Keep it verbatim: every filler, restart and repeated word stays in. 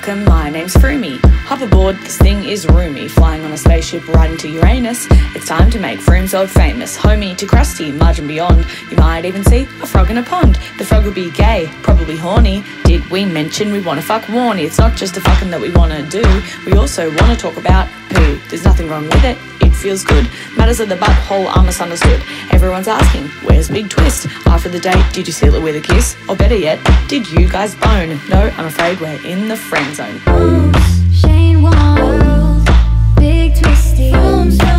welcome, my name's Froomy. Hop aboard, this thing is roomy. Flying on a spaceship right into Uranus. It's time to make Froome's world famous. Homie to Krusty, Marge and beyond. You might even see a frog in a pond. The frog will be gay, probably horny. Did we mention we wanna fuck Warnie? It's not just the fucking that we wanna do. We also wanna talk about poo. There's nothing wrong with it, it feels good. Matters of the butthole are misunderstood. Everyone's asking, where's Big Twist? After the date, did you seal it with a kiss? Or better yet, did you guys bone? No, I'm afraid we're in the friend zone. Shane Wong, Big Twisty.